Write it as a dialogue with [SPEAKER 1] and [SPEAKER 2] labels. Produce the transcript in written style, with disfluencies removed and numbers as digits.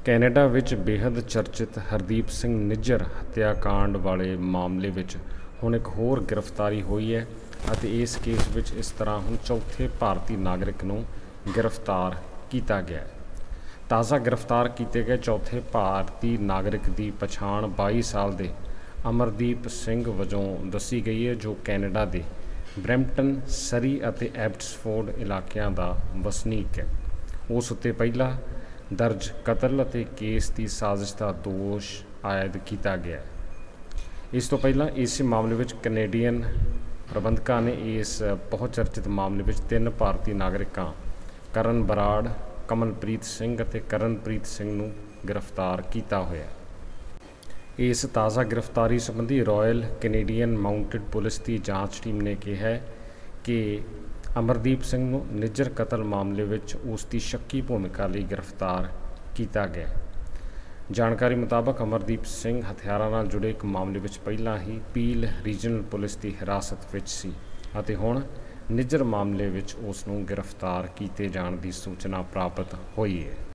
[SPEAKER 1] Canada ਵਿੱਚ ਬੇਹੱਦ ਚਰਚਿਤ ਹਰਦੀਪ ਸਿੰਘ ਨਿੱਜਰ ਹੱਤਿਆਕਾਂਡ ਵਾਲੇ ਮਾਮਲੇ ਵਿੱਚ ਹੁਣ ਇੱਕ ਹੋਰ ਗ੍ਰਿਫਤਾਰੀ ਹੋਈ ਹੈ ਅਤੇ ਇਸ ਕੇਸ ਵਿੱਚ ਇਸ ਤਰ੍ਹਾਂ ਹੁਣ ਚੌਥੇ ਭਾਰਤੀ ਨਾਗਰਿਕ ਨੂੰ ਗ੍ਰਿਫਤਾਰ ਕੀਤਾ ਗਿਆ ਹੈ। ਤਾਜ਼ਾ ਗ੍ਰਿਫਤਾਰ ਕੀਤੇ ਗਏ ਚੌਥੇ ਭਾਰਤੀ ਨਾਗਰਿਕ ਦੀ ਪਛਾਣ 22 ਸਾਲ ਦੇ ਅਮਰਦੀਪ ਸਿੰਘ ਵਜੋਂ ਦੱਸੀ ਗਈ ਹੈ, ਜੋ ਕੈਨੇਡਾ ਦੇ ਬਰੈਂਪਟਨ, ਸਰੀ ਅਤੇ ਐਬਟਸਫੋਰਡ ਇਲਾਕਿਆਂ ਦਾ ਵਸਨੀਕ ਹੈ। ਉਸ ਉੱਤੇ ਪਹਿਲਾਂ ਦਰਜ ਕਤਲ ਅਤੇ ਕੇਸ ਦੀ ਸਾਜ਼ਿਸ਼ ਦਾ ਦੋਸ਼ ਆਇਦ ਕੀਤਾ ਗਿਆ। ਇਸ ਤੋਂ ਪਹਿਲਾਂ ਇਸ ਮਾਮਲੇ ਵਿੱਚ ਕੈਨੇਡੀਅਨ ਪ੍ਰਬੰਧਕਾਂ ਨੇ ਇਸ ਬਹੁਤ ਚਰਚਿਤ ਮਾਮਲੇ ਵਿੱਚ 3 ਭਾਰਤੀ ਨਾਗਰਿਕਾਂ ਕਰਨ ਬਰਾੜ, ਕਮਲਪ੍ਰੀਤ ਸਿੰਘ ਅਤੇ ਕਰਨਪ੍ਰੀਤ ਸਿੰਘ ਨੂੰ ਗ੍ਰਿਫਤਾਰ ਕੀਤਾ ਹੋਇਆ। ਇਸ ਤਾਜ਼ਾ ਗ੍ਰਿਫਤਾਰੀ ਸੰਬੰਧੀ ਰਾਇਲ ਕੈਨੇਡੀਅਨ ਮਾਊਂਟਡ ਪੁਲਿਸ ਦੀ ਜਾਂਚ ਟੀਮ ਨੇ ਕਿਹਾ ਹੈ ਕਿ ਅਮਰਦੀਪ ਸਿੰਘ ਨੂੰ ਨਿੱਜਰ ਕਤਲ ਮਾਮਲੇ ਵਿੱਚ ਉਸ ਦੀ ਸ਼ੱਕੀ ਭੂਮਿਕਾ ਲਈ ਗ੍ਰਿਫਤਾਰ ਕੀਤਾ ਗਿਆ। ਜਾਣਕਾਰੀ ਮੁਤਾਬਕ ਅਮਰਦੀਪ ਸਿੰਘ ਹਥਿਆਰਾਂ ਨਾਲ ਜੁੜੇ ਇੱਕ ਮਾਮਲੇ ਵਿੱਚ ਪਹਿਲਾਂ ਹੀ ਪੀਲ ਰੀਜਨਲ ਪੁਲਿਸ ਦੀ ਹਿਰਾਸਤ ਵਿੱਚ ਸੀ ਅਤੇ ਹੁਣ ਨਿੱਜਰ ਮਾਮਲੇ ਵਿੱਚ ਉਸ ਨੂੰ ਗ੍ਰਿਫਤਾਰ ਕੀਤੇ ਜਾਣ ਦੀ ਸੂਚਨਾ ਪ੍ਰਾਪਤ ਹੋਈ ਹੈ।